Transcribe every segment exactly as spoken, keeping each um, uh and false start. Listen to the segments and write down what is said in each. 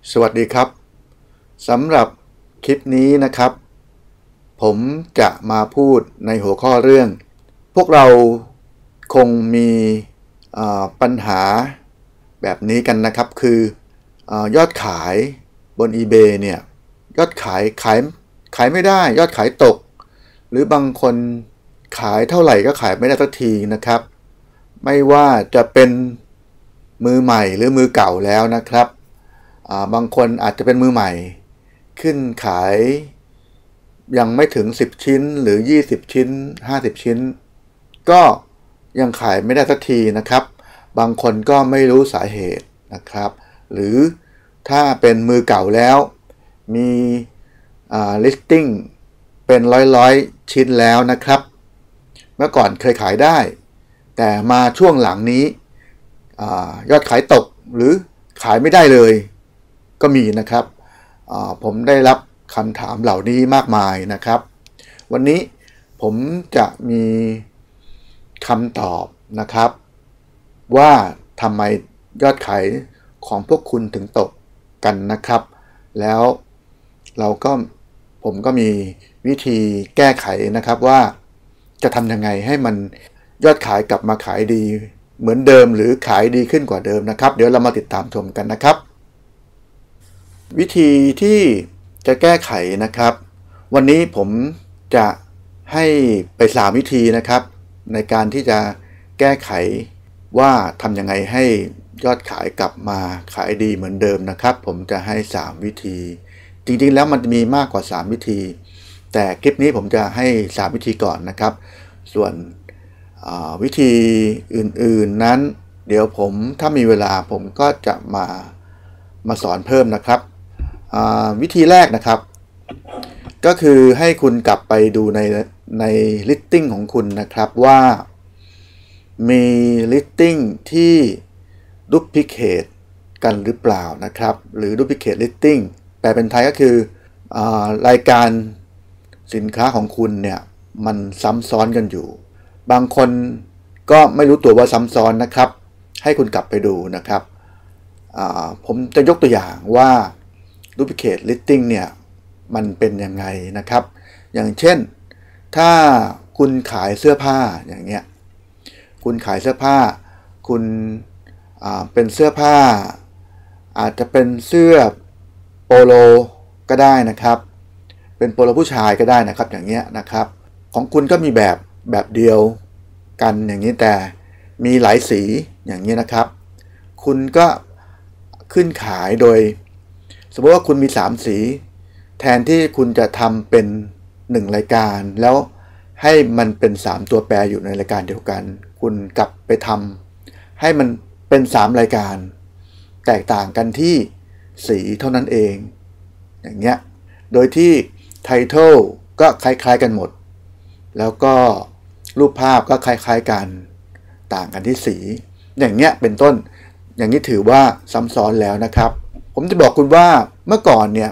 สวัสดีครับสำหรับคลิปนี้นะครับผมจะมาพูดในหัวข้อเรื่องพวกเราคงมีปัญหาแบบนี้กันนะครับคือยอดขายบน eBay เนี่ยยอดขายขายขายไม่ได้ยอดขายตกหรือบางคนขายเท่าไหร่ก็ขายไม่ได้สักทีนะครับไม่ว่าจะเป็นมือใหม่หรือมือเก่าแล้วนะครับบางคนอาจจะเป็นมือใหม่ขึ้นขายยังไม่ถึงสิบชิ้นหรือยี่สิบชิ้นห้าสิบชิ้นก็ยังขายไม่ได้สักทีนะครับบางคนก็ไม่รู้สาเหตุนะครับหรือถ้าเป็นมือเก่าแล้วมีlisting เป็นร้อยๆชิ้นแล้วนะครับเมื่อก่อนเคยขายได้แต่มาช่วงหลังนี้ยอดขายตกหรือขายไม่ได้เลยก็มีนะครับผมได้รับคำถามเหล่านี้มากมายนะครับวันนี้ผมจะมีคำตอบนะครับว่าทำไมยอดขายของพวกคุณถึงตกกันนะครับแล้วเราก็ผมก็มีวิธีแก้ไขนะครับว่าจะทำยังไงให้มันยอดขายกลับมาขายดีเหมือนเดิมหรือขายดีขึ้นกว่าเดิมนะครับเดี๋ยวเรามาติดตามชมกันนะครับวิธีที่จะแก้ไขนะครับวันนี้ผมจะให้ไปสามวิธีนะครับในการที่จะแก้ไขว่าทำยังไงให้ยอดขายกลับมาขายดีเหมือนเดิมนะครับผมจะให้สามวิธีจริงๆแล้วมันมีมากกว่าสามวิธีแต่คลิปนี้ผมจะให้สามวิธีก่อนนะครับส่วนวิธีอื่นๆนั้นเดี๋ยวผมถ้ามีเวลาผมก็จะมามาสอนเพิ่มนะครับวิธีแรกนะครับก็คือให้คุณกลับไปดูในใน listing ของคุณนะครับว่ามี listing ที่ duplicate กันหรือเปล่านะครับหรือ duplicate listing แปลเป็นไทยก็คือรายการสินค้าของคุณเนี่ยมันซ้ำซ้อนกันอยู่บางคนก็ไม่รู้ตัวว่าซ้ำซ้อนนะครับให้คุณกลับไปดูนะครับผมจะยกตัวอย่างว่า duplicate listing เนี่ยมันเป็นยังไงนะครับอย่างเช่นถ้าคุณขายเสื้อผ้าอย่างเงี้ยคุณขายเสื้อผ้าคุณเป็นเสื้อผ้าอาจจะเป็นเสื้อโปโลก็ได้นะครับเป็นโปโลผู้ชายก็ได้นะครับอย่างเงี้ยนะครับของคุณก็มีแบบแบบเดียวกันอย่างนี้แต่มีหลายสีอย่างนี้นะครับคุณก็ขึ้นขายโดยสมมติว่าคุณมีสามสีแทนที่คุณจะทำเป็นหนึ่งรายการแล้วให้มันเป็นสามตัวแปรอยู่ในรายการเดียวกันคุณกลับไปทำให้มันเป็นสามรายการแตกต่างกันที่สีเท่านั้นเองอย่างเงี้ยโดยที่ Title ก็คล้ายๆกันหมดแล้วก็รูปภาพก็คล้ายๆกันต่างกันที่สีอย่างเงี้ยเป็นต้นอย่างนี้ถือว่าซ้ำซ้อนแล้วนะครับผมจะบอกคุณว่าเมื่อก่อนเนี่ย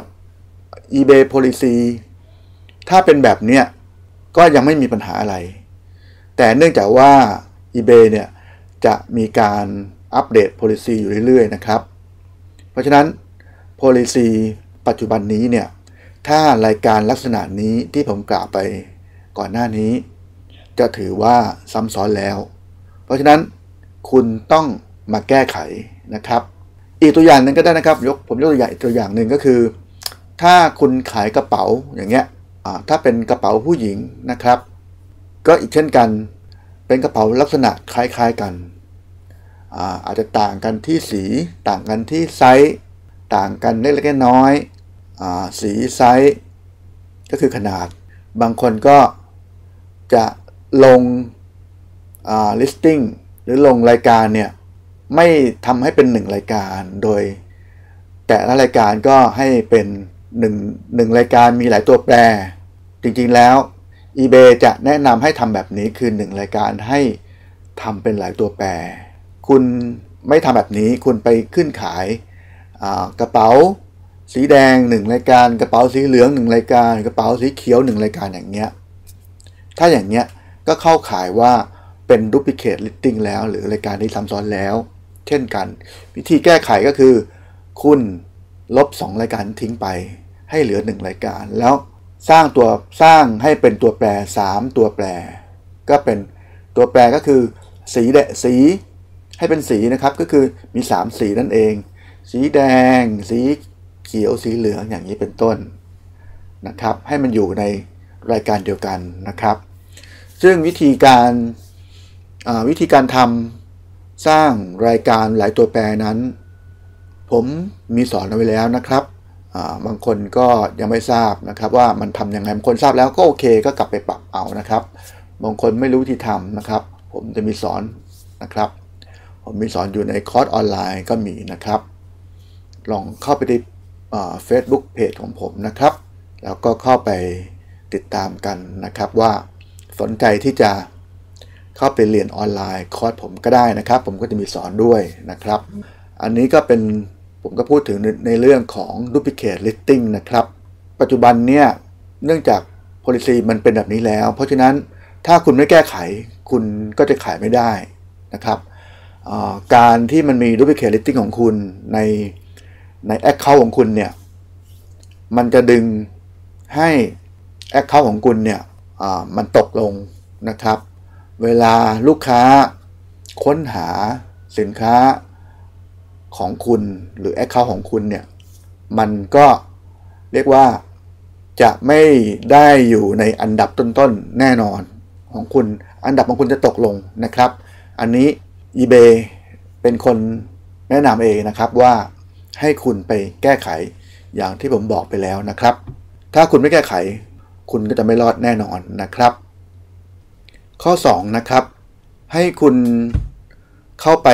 eBay policy ถ้าเป็นแบบเนี้ยก็ยังไม่มีปัญหาอะไรแต่เนื่องจากว่า eBay เนี่ยจะมีการอัปเดต policy อยู่เรื่อยๆนะครับเพราะฉะนั้น policy ปัจจุบันนี้เนี่ยถ้ารายการลักษณะนี้ที่ผมกล่าวไปก่อนหน้านี้จะถือว่าซ้ำซ้อนแล้วเพราะฉะนั้นคุณต้องมาแก้ไขนะครับอีกตัวอย่างหนึ่งก็ได้นะครับยกผมยกตัวอย่างตัวอย่างหนึ่งก็คือถ้าคุณขายกระเป๋าอย่างเงี้ยถ้าเป็นกระเป๋าผู้หญิงนะครับก็อีกเช่นกันเป็นกระเป๋าลักษณะคล้ายๆกัน อาอาจจะต่างกันที่สีต่างกันที่ไซส์ต่างกันเล็กๆน้อยๆสีไซส์ก็คือขนาดบางคนก็จะลง listing หรือลงรายการเนี่ยไม่ทำให้เป็นหนึ่งรายการโดยแต่ละรายการก็ให้เป็นหนึ่ง หนึ่งรายการมีหลายตัวแปรจริงๆแล้ว eBay จะแนะนำให้ทำแบบนี้คือหนึ่งรายการให้ทำเป็นหลายตัวแปรคุณไม่ทำแบบนี้คุณไปขึ้นขายกระเป๋าสีแดงหนึ่งรายการกระเป๋าสีเหลืองหนึ่งรายการกระเป๋าสีเขียวหนึ่งรายการอย่างเงี้ยถ้าอย่างเงี้ยก็เข้าขายว่าเป็น duplicate listing แล้วหรือรายการที่ซ้ำซ้อนแล้วเช่นกันวิธีแก้ไขก็คือคุณลบสองรายการทิ้งไปให้เหลือหนึ่งรายการแล้วสร้างตัวสร้างให้เป็นตัวแปรสามตัวแปรก็เป็นตัวแปรก็คือสีแดงสีให้เป็นสีนะครับก็คือมีสามสีนั่นเองสีแดงสีเขียวสีเหลืองอย่างนี้เป็นต้นนะครับให้มันอยู่ในรายการเดียวกันนะครับซึ่งวิธีการวิธีการทำสร้างรายการหลายตัวแปรนั้นผมมีสอนเอาไว้แล้วนะครับบางคนก็ยังไม่ทราบนะครับว่ามันทำยังไงบางคนทราบแล้วก็โอเคก็กลับไปปรับเอานะครับบางคนไม่รู้วิธีทำนะครับผมจะมีสอนนะครับผมมีสอนอยู่ในคอร์สออนไลน์ก็มีนะครับลองเข้าไปที่เฟซบุ๊กเพจของผมนะครับแล้วก็เข้าไปติดตามกันนะครับว่าสนใจที่จะเข้าไปเรียนออนไลน์คอร์สผมก็ได้นะครับผมก็จะมีสอนด้วยนะครับอันนี้ก็เป็นผมก็พูดถึงในเรื่องของ duplicate listing นะครับปัจจุบันเนี่ยเนื่องจาก policy มันเป็นแบบนี้แล้วเพราะฉะนั้นถ้าคุณไม่แก้ไขคุณก็จะขายไม่ได้นะครับการที่มันมี duplicate listing ของคุณในใน account ของคุณเนี่ยมันจะดึงให้ account ของคุณเนี่ยมันตกลงนะครับเวลาลูกค้าค้นหาสินค้าของคุณหรือ account ของคุณเนี่ยมันก็เรียกว่าจะไม่ได้อยู่ในอันดับต้นๆแน่นอนของคุณอันดับของคุณจะตกลงนะครับอันนี้ eBay เป็นคนแนะนำเองนะครับว่าให้คุณไปแก้ไขอย่างที่ผมบอกไปแล้วนะครับถ้าคุณไม่แก้ไขคุณก็จะไม่รอดแน่นอนนะครับข้อสองนะครับให้คุณเข้าไป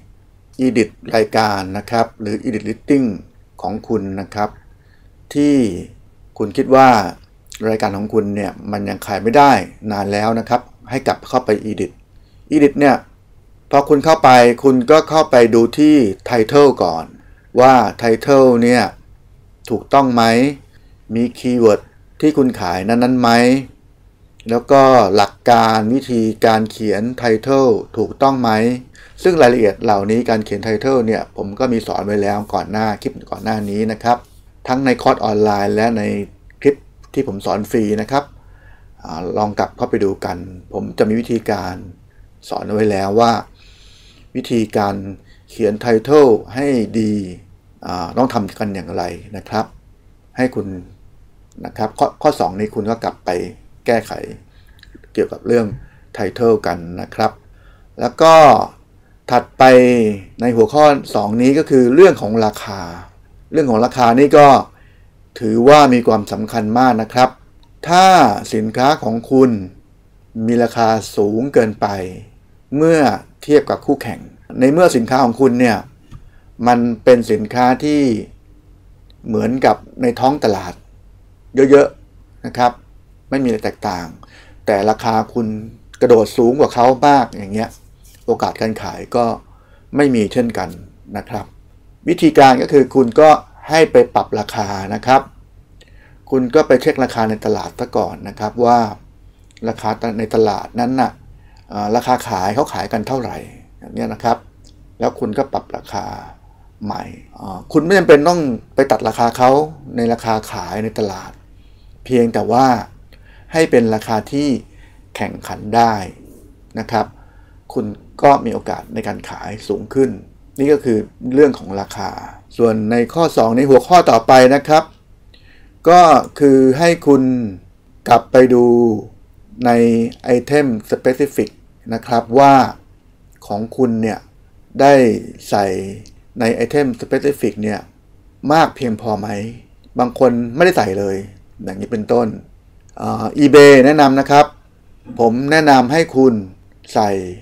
edit รายการนะครับหรือ edit listing ของคุณนะครับที่คุณคิดว่ารายการของคุณเนี่ยมันยังขายไม่ได้นานแล้วนะครับให้กลับเข้าไป edit edit เนี่ยพอคุณเข้าไปคุณก็เข้าไปดูที่ title ก่อนว่า title เนี่ยถูกต้องไหมมีคีย์เวิร์ดที่คุณขายนั้นๆไหมแล้วก็หลักการวิธีการเขียน title ถูกต้องไหมซึ่งรายละเอียดเหล่านี้การเขียน title เนี่ยผมก็มีสอนไว้แล้วก่อนหน้าคลิปก่อนหน้านี้นะครับทั้งในคอร์สออนไลน์และในคลิปที่ผมสอนฟรีนะครับอลองกลับเข้าไปดูกันผมจะมีวิธีการสอนไว้แล้วว่าวิธีการเขียน title ให้ดีต้องทำกันอย่างไรนะครับให้คุณนะครับข้อข้อสองนี้คุณก็กลับไปแก้ไขเกี่ยวกับเรื่อง title กันนะครับแล้วก็ถัดไปในหัวข้อสองนี้ก็คือเรื่องของราคาเรื่องของราคานี่ก็ถือว่ามีความสำคัญมากนะครับถ้าสินค้าของคุณมีราคาสูงเกินไปเมื่อเทียบกับคู่แข่งในเมื่อสินค้าของคุณเนี่ยมันเป็นสินค้าที่เหมือนกับในท้องตลาดเยอะๆนะครับไม่มีอะไรแตกต่างแต่ราคาคุณกระโดดสูงกว่าเขามากอย่างเงี้ยโอกาสการขายก็ไม่มีเช่นกันนะครับวิธีการก็คือคุณก็ให้ไปปรับราคานะครับคุณก็ไปเช็คราคาในตลาดซะก่อนนะครับว่าราคาในตลาดนั้นน่ะราคาขายเขาขายกันเท่าไหร่อย่างเงี้ยนะครับแล้วคุณก็ปรับราคาใหม่คุณไม่จำเป็นต้องไปตัดราคาเขาในราคาขายในตลาดเพียงแต่ว่าให้เป็นราคาที่แข่งขันได้นะครับคุณก็มีโอกาสในการขายสูงขึ้นนี่ก็คือเรื่องของราคาส่วนในข้อสองในหัวข้อต่อไปนะครับก็คือให้คุณกลับไปดูใน item specific นะครับว่าของคุณเนี่ยได้ใส่ใน item specific เนี่ยมากเพียงพอไหมบางคนไม่ได้ใส่เลยอย่างนี้เป็นต้นอ่า eBay แนะนำนะครับผมแนะนำให้คุณใส่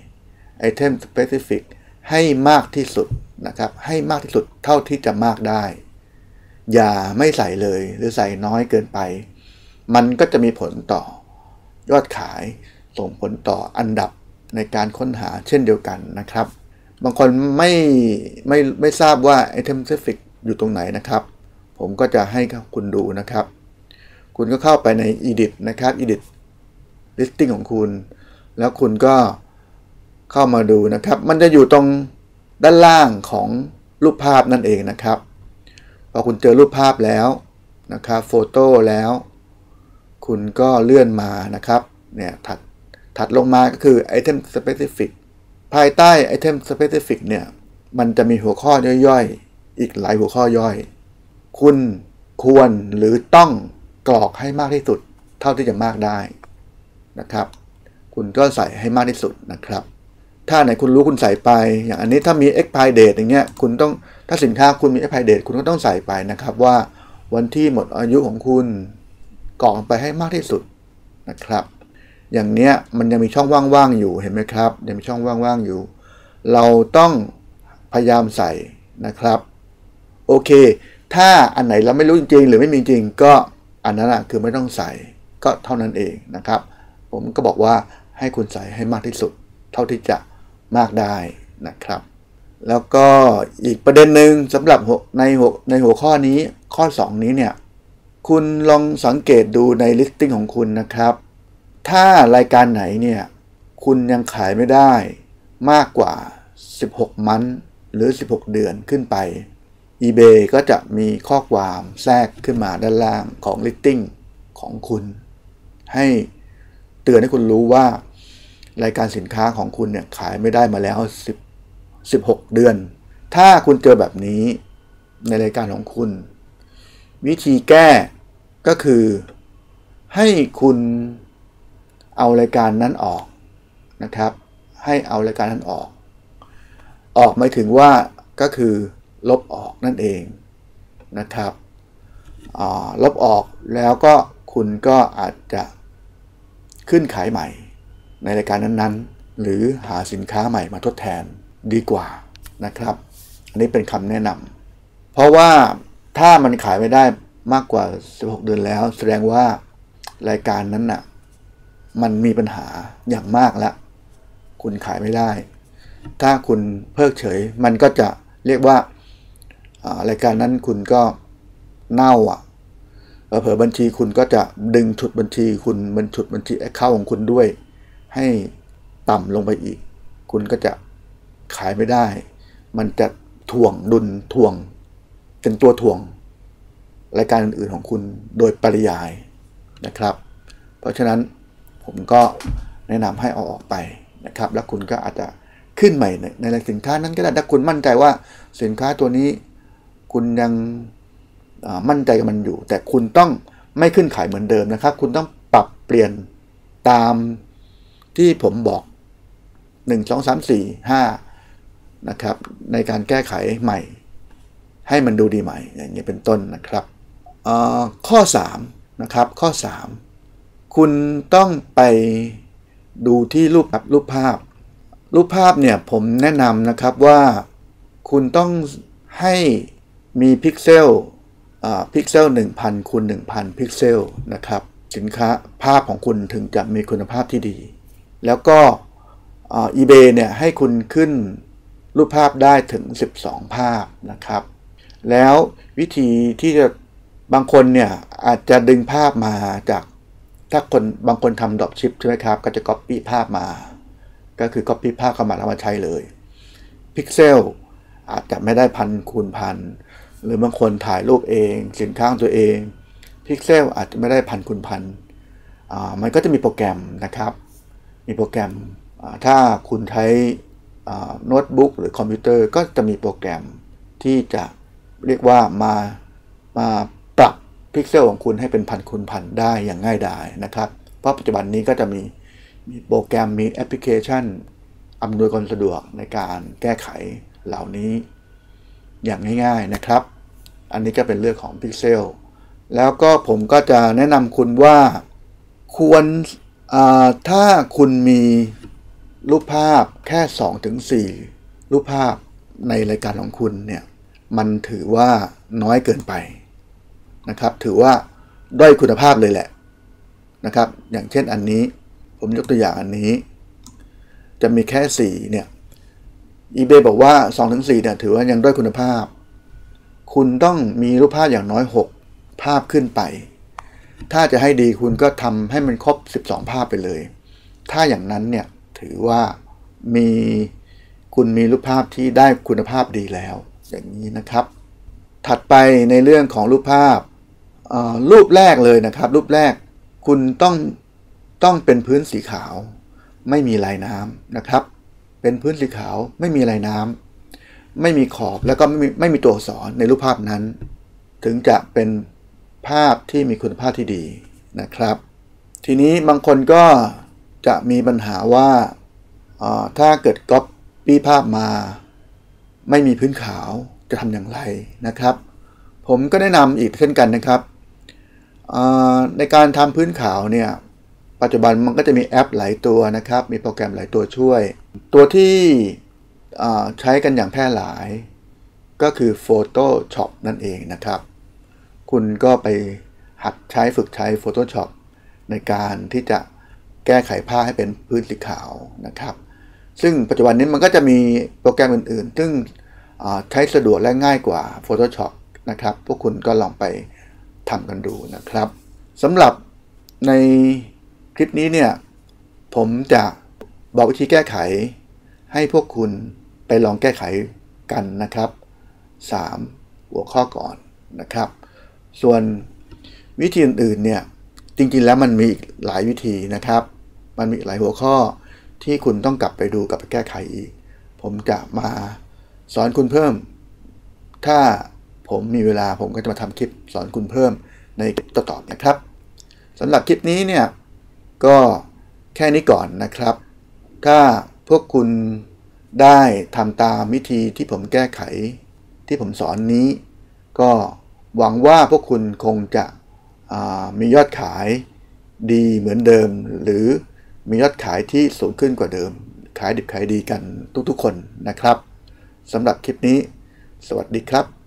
item specific ให้มากที่สุดนะครับให้มากที่สุดเท่าที่จะมากได้อย่าไม่ใส่เลยหรือใส่น้อยเกินไปมันก็จะมีผลต่อยอดขายส่งผลต่ออันดับในการค้นหาเช่นเดียวกันนะครับบางคนไม่ไม่ไม่ทราบว่า item specific อยู่ตรงไหนนะครับผมก็จะให้คุณดูนะครับคุณก็เข้าไปใน edit นะครับ edit listing ของคุณแล้วคุณก็เข้ามาดูนะครับมันจะอยู่ตรงด้านล่างของรูปภาพนั่นเองนะครับพอคุณเจอรูปภาพแล้วนะครับโฟโต้แล้วคุณก็เลื่อนมานะครับเนี่ยถัดถัดลงมาก็คือ Item Specific ภายใต้ Item Specific เนี่ยมันจะมีหัวข้อย่อยๆอีกหลายหัวข้อย่อยคุณควรหรือต้องกรอกให้มากที่สุดเท่าที่จะมากได้นะครับคุณก็ใส่ให้มากที่สุดนะครับถ้าไหนคุณรู้คุณใส่ไปอย่างอันนี้ถ้ามี expire date อย่างเงี้ยคุณต้องถ้าสินค้าคุณมี expire date คุณก็ต้องใส่ไปนะครับว่าวันที่หมดอายุของคุณกรอกไปให้มากที่สุดนะครับอย่างเนี้ยมันยังมีช่องว่างๆอยู่เห็นไหมครับยังมีช่องว่างๆอยู่เราต้องพยายามใส่นะครับโอเคถ้าอันไหนเราไม่รู้จริงๆหรือไม่มีจริงก็อันนั้นนะคือไม่ต้องใส่ก็เท่านั้นเองนะครับผมก็บอกว่าให้คุณใส่ให้มากที่สุดเท่าที่จะมากได้นะครับแล้วก็อีกประเด็นหนึ่งสำหรับในหัวในหัวข้อนี้ข้อสองนี้เนี่ยคุณลองสังเกตดูใน listing ของคุณนะครับถ้ารายการไหนเนี่ยคุณยังขายไม่ได้มากกว่าสิบหกมันธ์หรือสิบหกเดือนขึ้นไป eBay ก็จะมีข้อความแทรกขึ้นมาด้านล่างของ listing ของคุณให้เตือนให้คุณรู้ว่ารายการสินค้าของคุณเนี่ยขายไม่ได้มาแล้วสิบ สิบหกเดือนถ้าคุณเจอแบบนี้ในรายการของคุณวิธีแก้ก็คือให้คุณเอารายการนั้นออกนะครับให้เอารายการนั้นออกออกหมายถึงว่าก็คือลบออกนั่นเองนะครับลบออกแล้วก็คุณก็อาจจะขึ้นขายใหม่ในรายการนั้นๆหรือหาสินค้าใหม่มาทดแทนดีกว่านะครับอันนี้เป็นคำแนะนำเพราะว่าถ้ามันขายไม่ได้มากกว่าสิบหกเดือนแล้วแสดงว่ารายการนั้นน่ะมันมีปัญหาอย่างมากแล้วคุณขายไม่ได้ถ้าคุณเพิกเฉยมันก็จะเรียกว่ารายการนั้นคุณก็เน่าอ่ะเผลอบัญชีคุณก็จะดึงชุดบัญชีคุณมันชุดบัญชีแอคเคาท์ของคุณด้วยให้ต่ำลงไปอีกคุณก็จะขายไม่ได้มันจะถ่วงดุลถ่วงเป็นตัวถ่วงรายการอื่นๆของคุณโดยปริยายนะครับเพราะฉะนั้นผมก็แนะนำให้เอาออกไปนะครับแล้วคุณก็อาจจะขึ้นใหม่ในในสินค้านั้นก็ได้ถ้าคุณมั่นใจว่าสินค้าตัวนี้คุณยังมั่นใจกับมันอยู่แต่คุณต้องไม่ขึ้นขายเหมือนเดิมนะครับคุณต้องปรับเปลี่ยนตามที่ผมบอกหนึ่ง สอง สาม สี่ ห้านะครับในการแก้ไขใหม่ให้มันดูดีใหม่อย่างนี้เป็นต้นนะครับข้อสามนะครับข้อสามคุณต้องไปดูที่รูปแบบรูปภาพรูปภาพเนี่ยผมแนะนำนะครับว่าคุณต้องให้มีพิกเซลพิกเซล หนึ่งพัน คูณ หนึ่งพัน พิกเซลนะครับสินค้าภาพของคุณถึงจะมีคุณภาพที่ดีแล้วก็ eBay เนี่ยให้คุณขึ้นรูปภาพได้ถึงสิบสองภาพนะครับแล้ววิธีที่จะบางคนเนี่ยอาจจะดึงภาพมาจากถ้าคนบางคนทำดรอปชิปใช่ไหมครับก็จะ copy ภาพมาก็คือ copy ภาพเข้ามาแล้วมาใช้เลยพิกเซลอาจจะไม่ได้พันคูณพันหรือบางคนถ่ายรูปเองสินค้าตัวเองพิกเซลอาจจะไม่ได้พันคูณพันอ่ามันก็จะมีโปรแกรมนะครับมีโปรแกรมถ้าคุณใช้โน้ตบุ๊กหรือคอมพิวเตอร์ก็จะมีโปรแกรมที่จะเรียกว่ามามาปรับพิกเซลของคุณให้เป็นพันคูณพันได้อย่างง่ายดายนะครับเพราะปัจจุบันนี้ก็จะมีมีโปรแกรมมีแอปพลิเคชันอำนวยความสะดวกในการแก้ไขเหล่านี้อย่างง่ายๆนะครับอันนี้ก็เป็นเรื่องของพิกเซลแล้วก็ผมก็จะแนะนำคุณว่าควรถ้าคุณมีรูปภาพแค่ สองถึงสี่ รูปภาพในรายการของคุณเนี่ยมันถือว่าน้อยเกินไปนะครับถือว่าด้อยคุณภาพเลยแหละนะครับอย่างเช่นอันนี้ผมยกตัวอย่างอันนี้จะมีแค่สี่เนี่ย eBay บอกว่า สองถึงสี่ เนี่ยถือว่ายังด้อยคุณภาพคุณต้องมีรูปภาพอย่างน้อยหกภาพขึ้นไปถ้าจะให้ดีคุณก็ทำให้มันครบสิบสองภาพไปเลยถ้าอย่างนั้นเนี่ยถือว่ามีคุณมีรูปภาพที่ได้คุณภาพดีแล้วอย่างนี้นะครับถัดไปในเรื่องของรูปภาพรูปแรกเลยนะครับรูปแรกคุณต้องต้องเป็นพื้นสีขาวไม่มีลายน้ำนะครับเป็นพื้นสีขาวไม่มีลายน้ำไม่มีขอบแล้วก็ไม่มีไม่มีตัวอักษรในรูปภาพนั้นถึงจะเป็นภาพที่มีคุณภาพที่ดีนะครับทีนี้บางคนก็จะมีปัญหาว่าถ้าเกิดก๊อปปี้ภาพมาไม่มีพื้นขาวจะทำอย่างไรนะครับผมก็แนะนำอีกเช่นกันนะครับในการทำพื้นขาวเนี่ยปัจจุบันมันก็จะมีแอปหลายตัวนะครับมีโปรแกรมหลายตัวช่วยตัวที่ใช้กันอย่างแพร่หลายก็คือ Photoshop นั่นเองนะครับคุณก็ไปหัดใช้ฝึกใช้ Photoshop ในการที่จะแก้ไขภาพให้เป็นพื้นสีขาวนะครับซึ่งปัจจุบันนี้มันก็จะมีโปรแกรมอื่นๆซึ่งใช้สะดวกและง่ายกว่า Photoshop นะครับพวกคุณก็ลองไปทำกันดูนะครับสำหรับในคลิปนี้เนี่ยผมจะบอกวิธีแก้ไขให้พวกคุณไปลองแก้ไขกันนะครับสามหัวข้อก่อนนะครับส่วนวิธีอื่นๆเนี่ยจริงๆแล้วมันมีอีกหลายวิธีนะครับมันมีหลายหัวข้อที่คุณต้องกลับไปดูกลับไปแก้ไขอีกผมจะมาสอนคุณเพิ่มถ้าผมมีเวลาผมก็จะมาทำคลิปสอนคุณเพิ่มในคลิปต่อๆนะครับสำหรับคลิปนี้เนี่ยก็แค่นี้ก่อนนะครับถ้าพวกคุณได้ทำตามวิธีที่ผมแก้ไขที่ผมสอนนี้ก็หวังว่าพวกคุณคงจะมียอดขายดีเหมือนเดิมหรือมียอดขายที่สูงขึ้นกว่าเดิมขายดิบขายดีกันทุกๆคนนะครับสำหรับคลิปนี้สวัสดีครับ